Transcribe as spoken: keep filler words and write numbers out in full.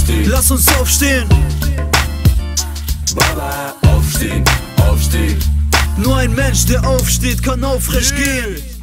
aufstehen. Lass uns aufstehen. Baba, aufstehen, aufstehen. Nur ein Mensch, der aufsteht, kann aufrecht gehen.